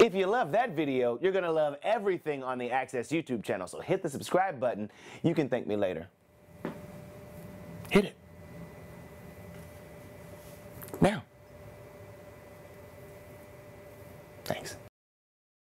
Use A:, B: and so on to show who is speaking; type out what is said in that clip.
A: If you love that video, you're going to love everything on the Access YouTube channel, so hit the subscribe button. You can thank me later. Hit it.